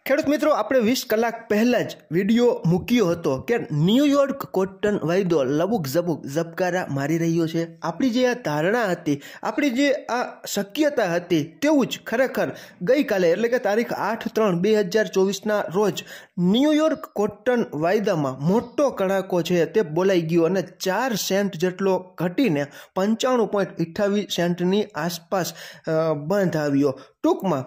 ખેડૂત મિત્રો, આપણે 20 કલાક પહેલાં જ વિડીયો મૂક્યો હતો કે ન્યૂયોર્ક કોટન વાયદો લબુક ઝબુક ઝબકારા મારી રહ્યો છે। આપણી જે આ ધારણા હતી, આપણી જે આ શક્યતા હતી, તેવું જ ખરેખર ગઈકાલે એટલે કે તારીખ 8/3/2024ના રોજ ન્યૂયોર્ક કોટન વાયદામાં મોટો કડાકો છે તે બોલાઈ ગયો અને 4 સેન્ટ જેટલો ઘટીને 95.28 સેન્ટની આસપાસ બંધ આવ્યો। ટૂંકમાં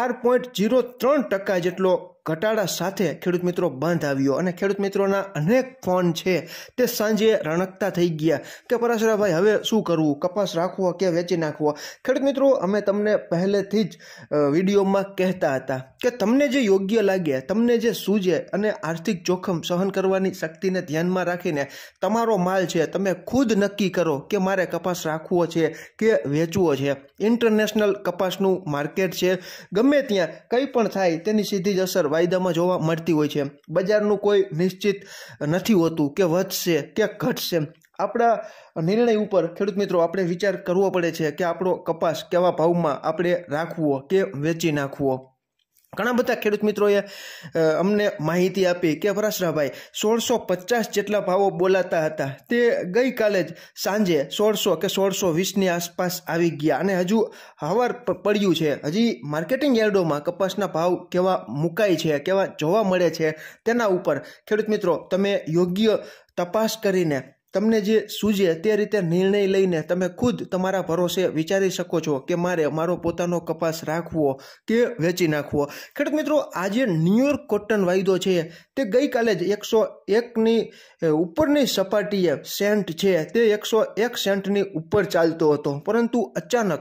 4.03% જેટલો ઘટાડા સાથે ખેડૂત મિત્રો બંધ આવ્યો અને ખેડૂત મિત્રોના અનેક ફોન છે તે સાંજે રણકતા થઈ ગયા કે પરાશરાભાઈ હવે શું કરવું, કપાસ રાખવો કે વેચી નાખવો। ખેડૂત મિત્રો, અમે તમને પહેલેથી જ વિડીયોમાં કહેતા હતા કે તમને જે યોગ્ય લાગે, તમને જે સૂઝે અને આર્થિક જોખમ સહન કરવાની શક્તિને ધ્યાનમાં રાખીને તમારો માલ છે તમે ખુદ નક્કી કરો કે મારે કપાસ રાખવો છે કે વેચવો છે। ઇન્ટરનેશનલ કપાસનું માર્કેટ છે, ગમે ત્યાં કંઈ પણ થાય તેની સીધી જ અસર વાયદામાં જોવા મળતી હોય છે। બજારનું કોઈ નિશ્ચિત નથી હોતું કે વધશે કે ઘટશે। આપણા નિર્ણય ઉપર ખેડૂત મિત્રો આપણે વિચાર કરવો પડે છે કે આપણો કપાસ કેવા ભાવમાં આપણે રાખવો કે વેચી નાખવો। ઘણા બધા ખેડૂત મિત્રોએ અમને માહિતી આપી કે પરાશરાભાઈ 1650 જેટલા ભાવો બોલાતા હતા, તે ગઈકાલે જ સાંજે 1600 કે 1620ની આસપાસ આવી ગયા અને હજુ હવાર પડ્યું છે। હજી માર્કેટિંગ યાર્ડોમાં કપાસના ભાવ કેવા મુકાય છે, કેવા જોવા મળે છે, તેના ઉપર ખેડૂત મિત્રો તમે યોગ્ય તપાસ કરીને તમને જે સૂઝે તે રીતે નિર્ણય લઈને તમે ખુદ તમારા ભરોસે વિચારી શકો છો કે મારે મારો પોતાનો કપાસ રાખવો કે વેચી નાખવો। ખેડૂત મિત્રો, આજે ન્યૂયોર્ક કોટન વાયદો છે તે ગઈકાલે જ 101ની ઉપરની સપાટીએ સેન્ટ છે તે 101 સેન્ટની ઉપર ચાલતો હતો, પરંતુ અચાનક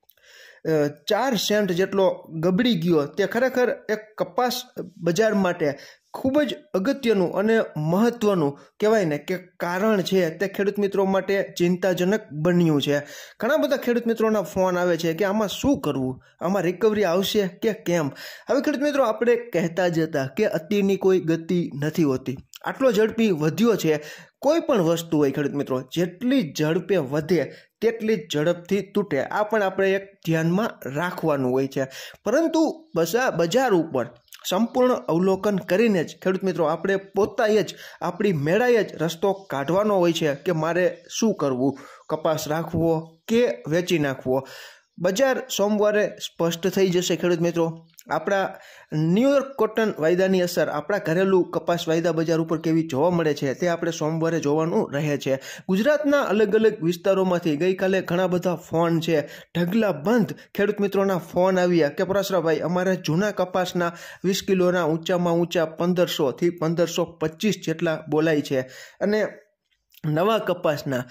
4 સેન્ટ જેટલો ગબડી ગયો। તે ખરેખર એક કપાસ બજાર માટે ખૂબ જ અગત્યનું અને મહત્વનું કહેવાય ને કે કારણ છે તે ખેડૂત મિત્રો માટે ચિંતાજનક બન્યું છે। ઘણા બધા ખેડૂત મિત્રોના ફોન આવે છે કે આમાં શું કરવું, આમાં રિકવરી આવશે કે કેમ। હવે ખેડૂત મિત્રો, આપણે કહેતા જ હતા કે અતિની કોઈ ગતિ નથી હોતી। આટલો ઝડપી વધ્યો છે, કોઈ પણ વસ્તુ હોય ખેડૂત મિત્રો, જેટલી ઝડપે વધે તેટલી જ ઝડપથી તૂટે, આ પણ આપણે એક ધ્યાનમાં રાખવાનું હોય છે। પરંતુ બજાર ઉપર સંપૂર્ણ અવલોકન કરીને જ ખેડૂત મિત્રો આપણે પોતાએ જ આપણી મેળાએ જ રસ્તો કાઢવાનો હોય છે કે મારે શું કરવું, કપાસ રાખવો કે વેચી નાખવો। બજાર સોમવારે સ્પષ્ટ થઈ જશે ખેડૂત મિત્રો। આપણા ન્યૂયોર્ક કોટન વાયદાની અસર આપણા ઘરેલું કપાસ વાયદા બજાર ઉપર કેવી જોવા મળે છે તે આપણે સોમવારે જોવાનું રહે છે। ગુજરાતના અલગ અલગ વિસ્તારોમાંથી ગઈકાલે ઘણા બધા ફોન છે, ઢગલા બંધ ખેડૂત મિત્રોના ફોન આવ્યા કે પરાશરાભાઈ અમારે જૂના કપાસના 20 કિલોના ઊંચામાં ઊંચા 1500 થી 1525 જેટલા બોલાય છે અને નવા કપાસના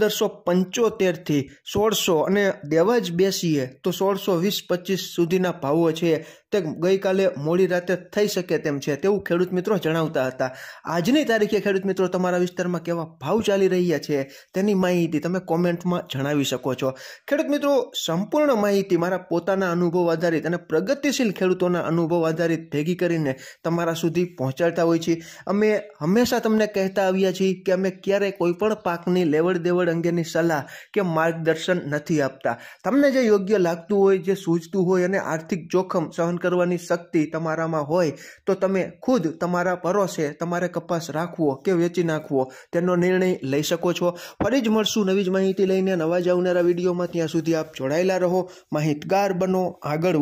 1575 થી 1600 અને દેવા જ બેસીએ તો 1620-25 સુધીના ભાવો છે તે ગઈકાલે મોડી રાતે થઈ શકે તેમ છે તેવું ખેડૂત મિત્રો જણાવતા હતા। આજની તારીખે ખેડૂત મિત્રો તમારા વિસ્તારમાં કેવા ભાવ ચાલી રહ્યા છે તેની માહિતી તમે કોમેન્ટમાં જણાવી શકો છો। ખેડૂત મિત્રો, સંપૂર્ણ માહિતી મારા પોતાના અનુભવ આધારિત અને પ્રગતિશીલ ખેડૂતોના અનુભવ આધારિત ભેગી કરીને તમારા સુધી પહોંચાડતા હોય છે। અમે હંમેશા તમને કહેતા આવ્યા છીએ કે અમે ક્યારેય કોઈ પણ પાકની લેવડ દેવડ અંગેની સલાહ કે માર્ગદર્શન નથી આપતા। તમને જે યોગ્ય લાગતું હોય, જે સૂઝતું હોય અને આર્થિક જોખમ સહન કરવાની શક્તિ તમારામાં હોય તો તમે ખુદ તમારા ભરોસે તમારે કપાસ રાખવો કે વેચી નાખવો તેનો નિર્ણય લઈ શકો છો। ફરી જ મળશું નવી જ માહિતી લઈને નવા જ આવનારા વિડીયોમાં। ત્યાં સુધી આપ જોડાયેલા રહો, માહિતગાર બનો, આગળ